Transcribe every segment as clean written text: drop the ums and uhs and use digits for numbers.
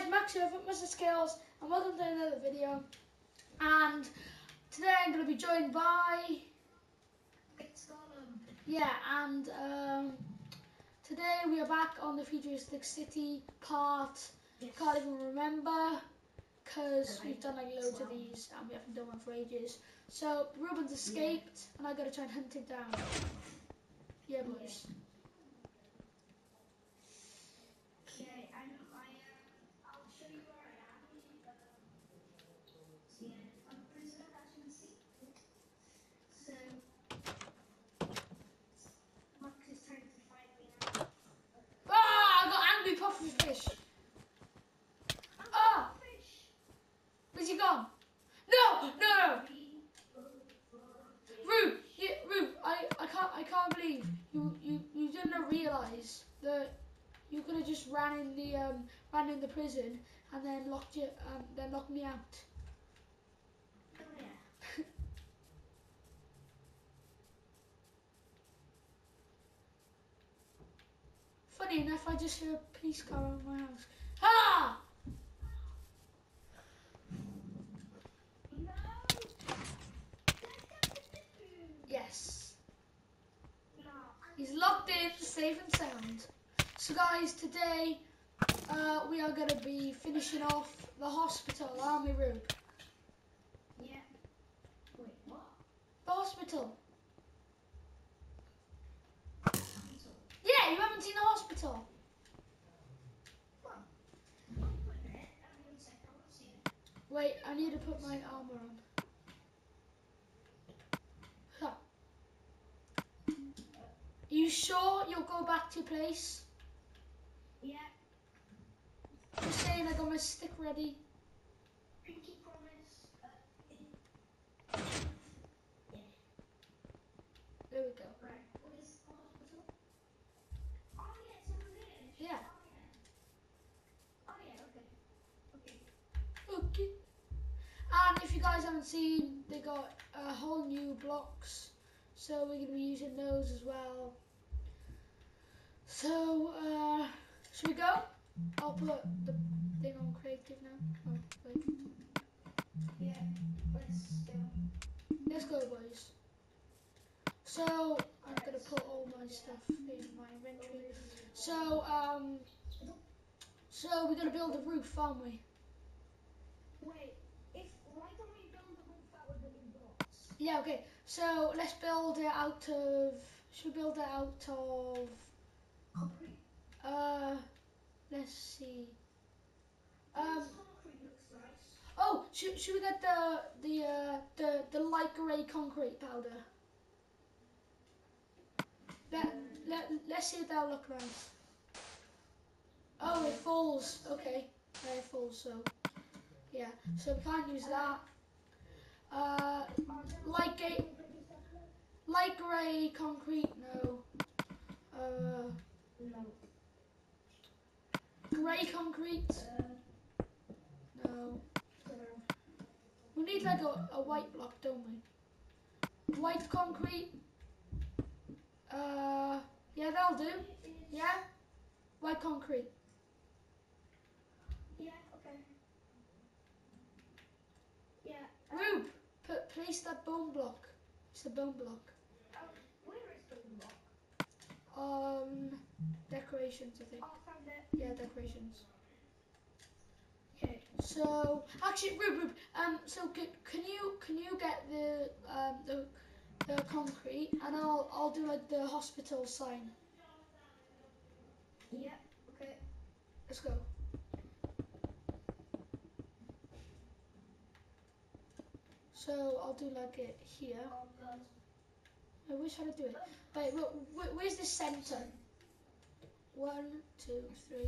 Max here from Mr. Skills and welcome to another video. And today I'm going to be joined by... Yeah, and today we are back on the Futuristic City part. Yes. Can't even remember because we've done like loads of these and we haven't done one for ages. So Ruben's escaped and I got to try and hunt him down. Yeah, boys. Okay, I'll show you where I am. I'm a prisoner, as you can see. So, Max is trying to find me now. Ah, I got angry puffer fish. Ah, Fish! where's he gone? No, no. Rube, I can't believe you didn't realise that you could have just ran in the prison and then locked me out. Oh, yeah. Funny enough, I just hear a police car around my house. Ha! No! Yes. No. He's locked in, safe and sound. So guys, today we are going to be finishing off the hospital, aren't we, Rube? Yeah. Wait, what? The hospital. Yeah, you haven't seen the hospital. What? One minute. One second, I want to see it. Wait, I need to put my armor on. Huh. You sure you'll go back to your place? Yeah. Just saying, I got my stick ready. Pinky promise. Yeah. There we go. Right. What is the hospital? Oh, yeah, it's over there. Yeah. Oh, yeah, okay. Okay. And if you guys haven't seen, they got a whole new blocks, so we're gonna be using those as well. So, should we go? I'll put the thing on creative now. Oh, wait. Yeah, let's go. Let's go, boys. So, I'm gonna put all my stuff in my inventory. So, we're gonna build a roof, aren't we? Wait, why don't we build the roof out with the new blocks? Yeah, okay. So, let's build it out of... Should we build it out of... Concrete. Let's see. Concrete looks nice. Oh, should we get the light grey concrete powder? Let's see if that'll look nice. Oh, it falls. Okay, it falls. So yeah, so we can't use that. Light grey concrete. No. No. Grey concrete. No. We need like a white block, don't we? White concrete. Yeah, that'll do. Yeah? White concrete. Yeah, okay. Yeah. Rube, place that bone block. It's a bone block. Where is the block? Decorations, I think. Oh, I found it. Yeah, decorations. Okay. So, actually, Rube, so can you get the concrete, and I'll do like the hospital sign. Yeah, okay. Let's go. So I'll do like it here. Oh, God. I wish I could do it. Wait, where's the center? 1, 2, 3,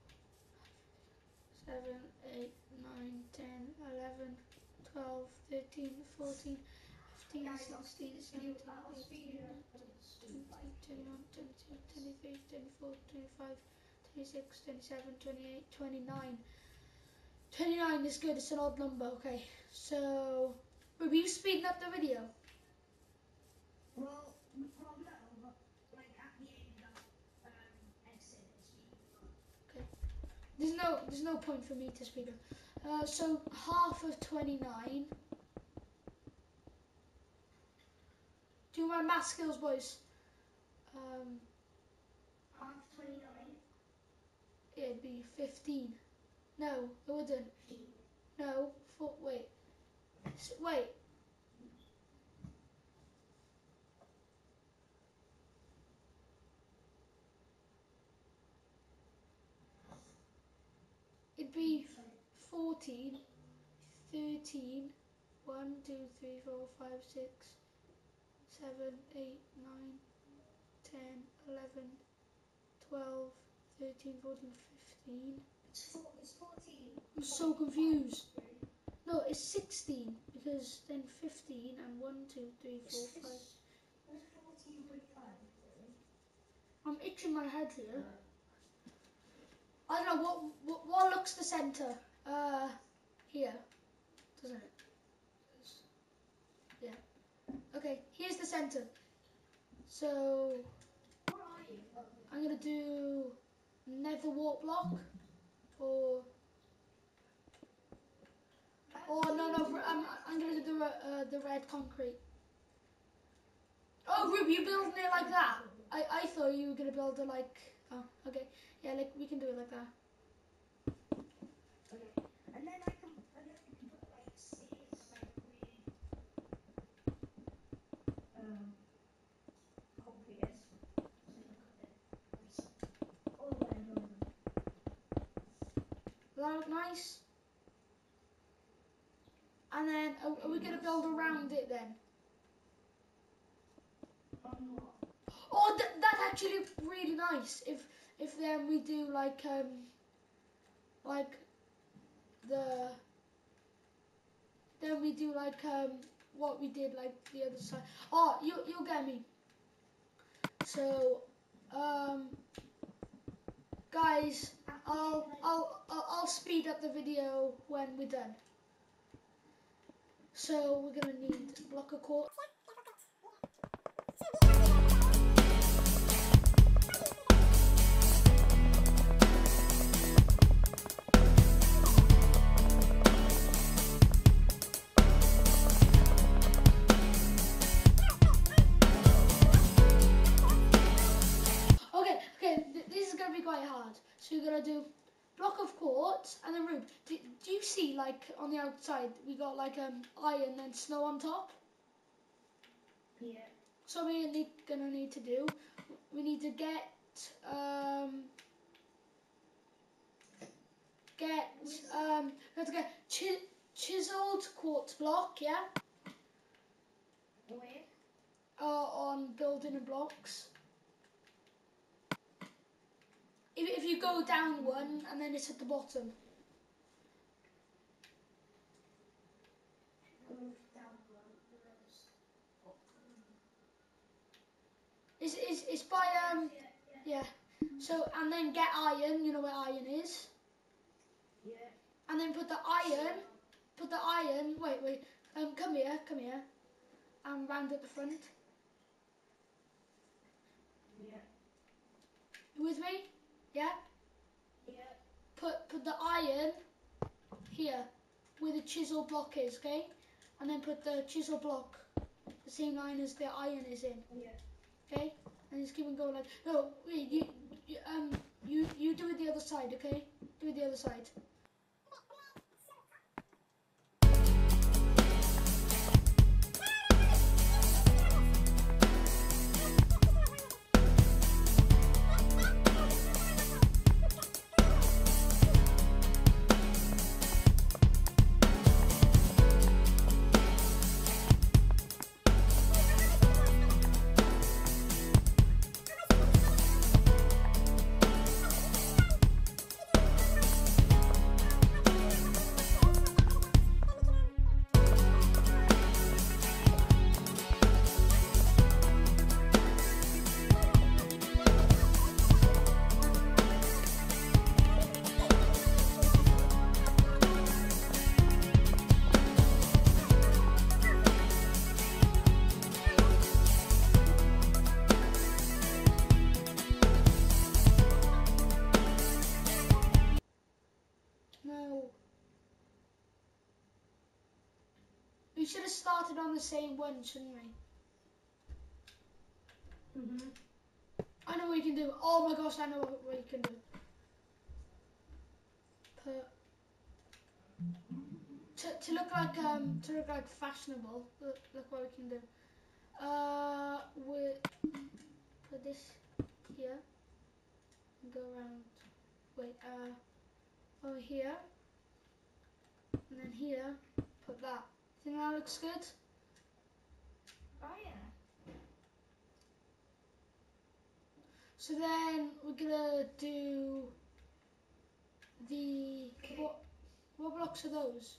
4, 7, 8, 9, 10, 11, 12, 13, 14, 15, 16, 17, 18, 21, 22, 23, 24, 25, 26, 27, 28, 29. 29 is good, it's an odd number, okay. So, were you speeding up the video? Well, no, like at the end of exit. Okay. there's no point for me to speed up. So half of 29. Do my math skills, boys. Half 29. It'd be 15. No, it wouldn't. 15. No, wait. Wait. It'd be 14, 13, 1, 2, 3, 4, 5, 6, 7, 8, 9, 10, 11, 12, 13, 14, 15. It's 14. I'm so confused. No, it's 16 because then 15 and 1, 2, 3, 4, 5. What's 14.5? I'm itching my head here. I don't know what looks the centre. Here, doesn't it? Yeah. Okay, here's the centre. So Where are you? I'm gonna do nether wart block, or no. I'm gonna do the red concrete. Oh, Ruby, you building it like that? I thought you were gonna build it like. Oh, okay. Yeah, like we can do it like that. Okay. And then I can put like stairs like really obvious. All the way over. Does that look nice? And then are we gonna build around it then? Oh, that's actually really nice. If then we do like what we did like the other side. Oh, you'll get me. So guys, I'll speed up the video when we're done. So we're gonna need a block of quartz. Quite hard. So you're gonna do block of quartz and then Rube. Do you see like on the outside we got like iron and snow on top? Yeah. So we're gonna need to do. We need to get we have to get chiseled quartz block. Yeah. Where? On building and blocks. If you go down one and then it's at the bottom. It's by yeah. So and then get iron. You know where iron is. Yeah. And then put the iron. Wait. Come here. And round at the front. Yeah. You with me? Yeah? Yeah. Put the iron here where the chisel block is, okay? And then put the chisel block the same line as the iron is in. Yeah. Okay? And just keep on going like no, wait, you do it the other side, okay? Do it the other side. No. We should have started on the same one, shouldn't we? I know what we can do. Oh my gosh, I know what we can do. To look like fashionable. Look what we can do. We put this here and go around. Wait, over here and then here. Put that. Think that looks good? Oh yeah. So then we're gonna do the what blocks are those?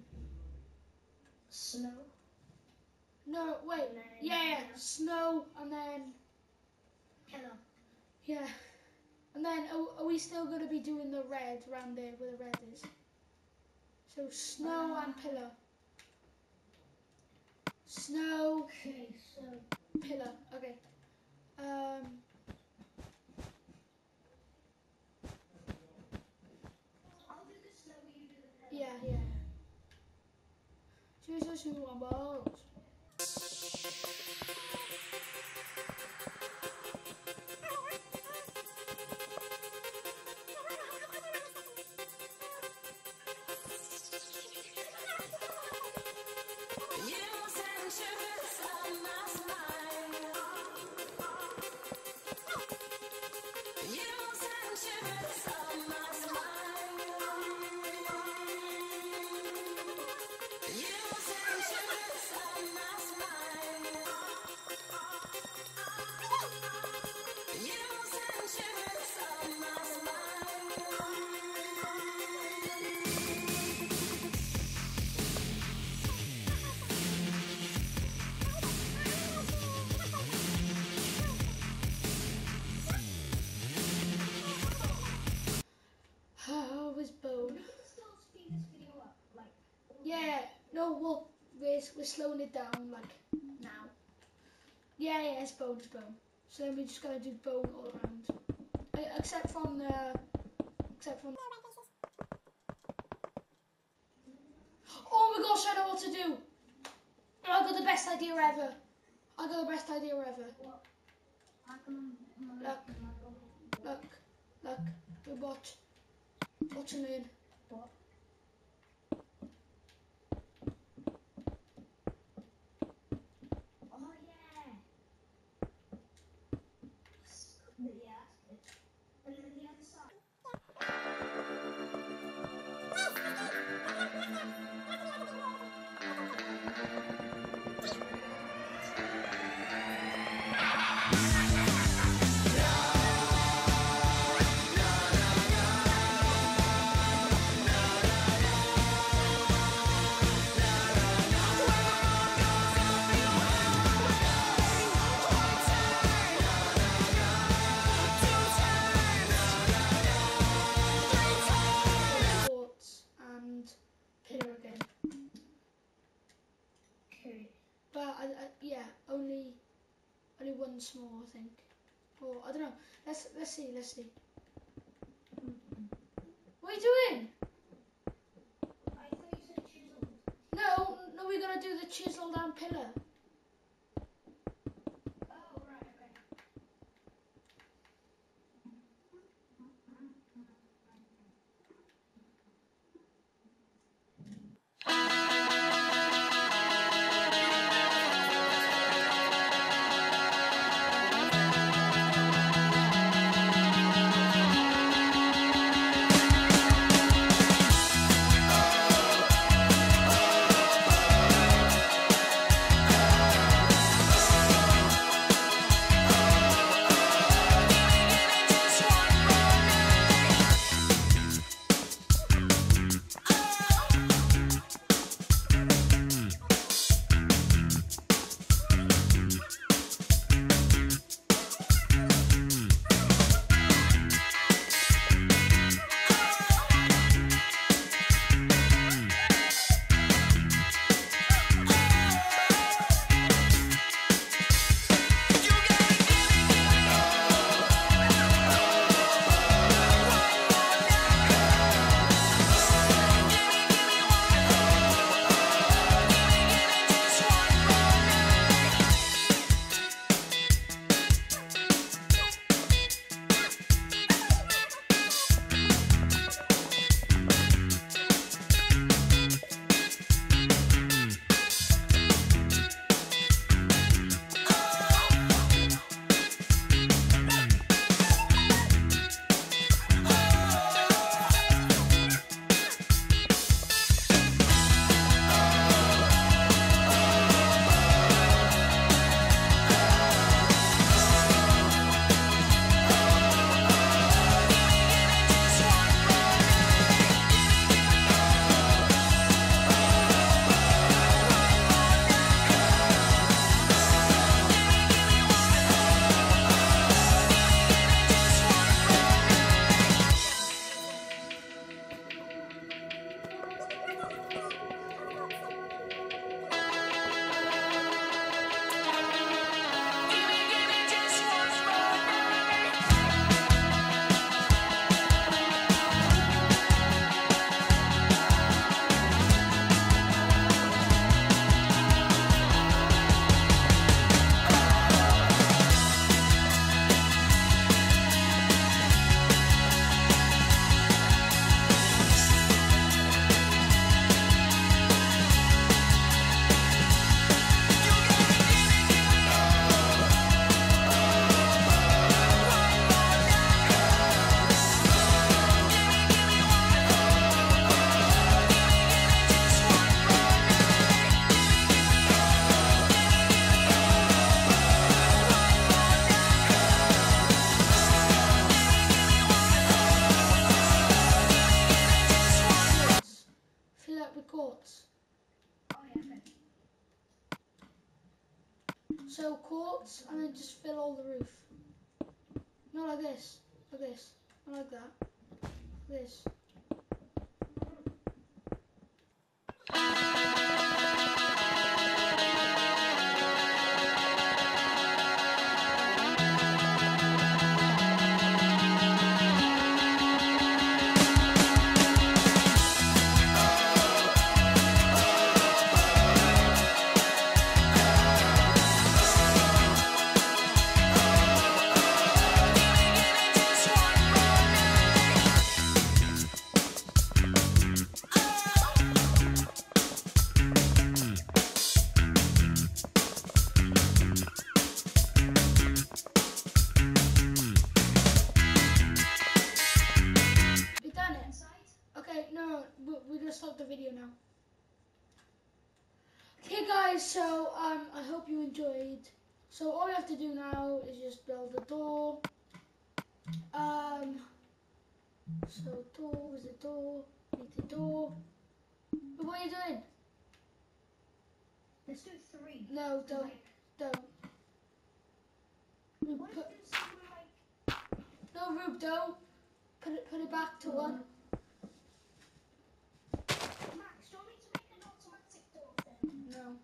Snow. No, wait. Yeah, snow, and then Pillar. yeah, and then are we still gonna be doing the red around there where the red is? So snow and pillar. Snow. Okay, so Pillar. Okay. I'll do the snow, you do the pillar. Yeah. Jesus, who are balls? No, we're slowing it down like now. Yeah, it's bone. So then we just gotta do bone all around, except from. Oh my gosh, I know what to do. I got the best idea ever. What? Look. We watch and learn. What? Oh yeah. Yeah. And then the other side. Quartz and pillar again. Okay. But yeah, only one small, I think. Or I don't know. Let's see. What are you doing? I thought you said chiseled. No, we're gonna do the chiseled and pillar. Oh right, okay. quartz. Oh yeah, okay. So quartz, and then just fill all the roof. Not like this. Like this. Not like that. Like this. You done it? Okay, no, we're gonna stop the video now. Okay guys, so I hope you enjoyed. So all we have to do now is just build a door. So door, where's the door? Need the door. But what are you doing? Let's do 3. No, don't, Like, don't. Rube, what if put, there's something like... no, Rube, don't. Put it back to 1. Max, do you want me to make an automatic door then? No.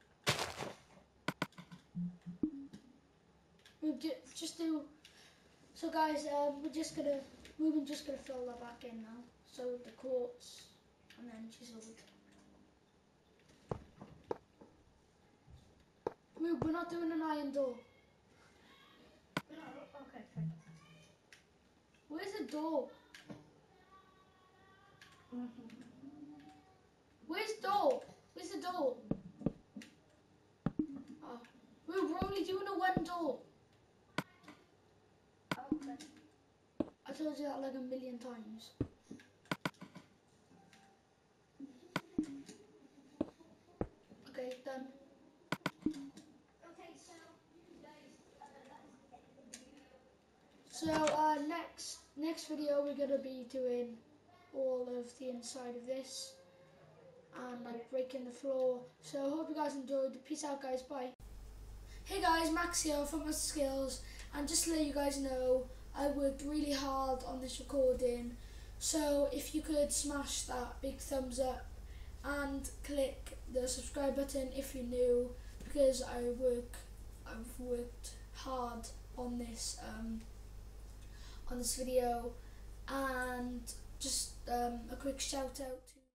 Rube, just do. So guys, Ruben's just gonna fill that back in now. So the quartz, and then chiseled. Rube, we're not doing an iron door. No, okay, fine. Where's the door? Where's door? Where's the door? Oh, Rube, we're only doing a 1 door. Okay. I told you that like a million times. Okay, done. Okay, so, guys, that's the end of the video. So next video we're gonna be doing all of the inside of this and like breaking the floor. So I hope you guys enjoyed. Peace out guys, bye. Hey guys, Max here from Master Skills, and just to let you guys know, I worked really hard on this recording. So if you could smash that big thumbs up and click the subscribe button if you're new, because I've worked hard on this video. And just a quick shout out to